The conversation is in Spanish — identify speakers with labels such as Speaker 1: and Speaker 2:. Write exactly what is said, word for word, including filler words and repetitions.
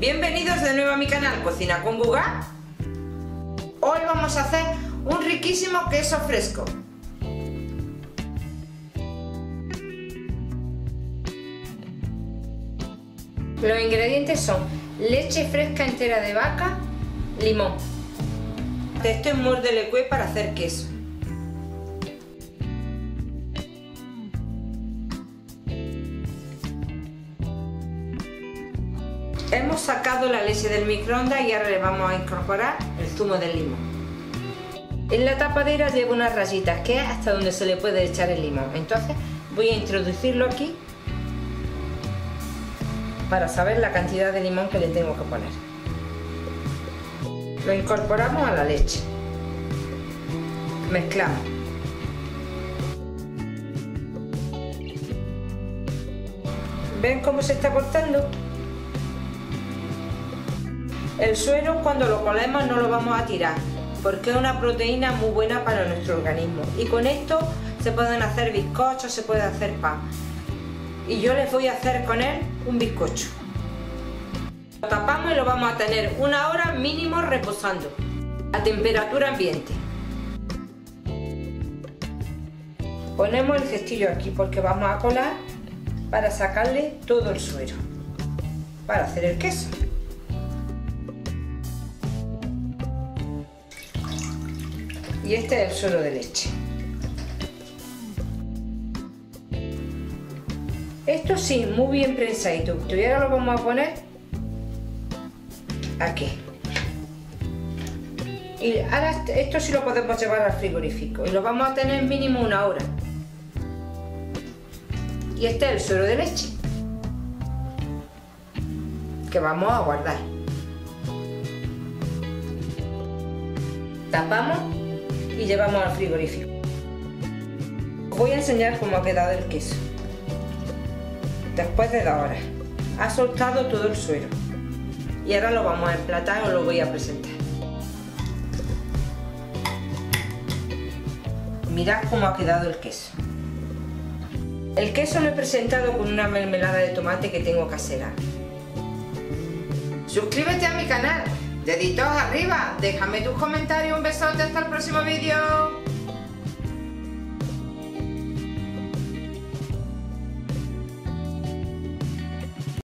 Speaker 1: Bienvenidos de nuevo a mi canal Cocina con Guga. Hoy vamos a hacer un riquísimo queso fresco. Los ingredientes son leche fresca entera de vaca, limón. Esto es muérdele cue para hacer queso. Hemos sacado la leche del microondas y ahora le vamos a incorporar el zumo del limón. En la tapadera lleva unas rayitas que es hasta donde se le puede echar el limón. Entonces voy a introducirlo aquí para saber la cantidad de limón que le tengo que poner. Lo incorporamos a la leche. Mezclamos. ¿Ven cómo se está cortando? El suero, cuando lo colemos, no lo vamos a tirar porque es una proteína muy buena para nuestro organismo, y con esto se pueden hacer bizcochos, se puede hacer pan, y yo les voy a hacer con él un bizcocho. Lo tapamos y lo vamos a tener una hora mínimo reposando a temperatura ambiente. Ponemos el cestillo aquí porque vamos a colar para sacarle todo el suero para hacer el queso. Y este es el suero de leche. Esto sí, muy bien prensadito. Y ahora lo vamos a poner aquí. Y ahora esto sí lo podemos llevar al frigorífico y lo vamos a tener mínimo una hora. Y este es el suero de leche que vamos a guardar. Tapamos y llevamos al frigorífico. Os voy a enseñar cómo ha quedado el queso después de dos horas. Ha soltado todo el suero y ahora lo vamos a emplatar y os lo voy a presentar. Mirad cómo ha quedado el queso. El queso lo he presentado con una mermelada de tomate que tengo casera. Suscríbete a mi canal. Deditos arriba, déjame tus comentarios, un besote, hasta el próximo vídeo.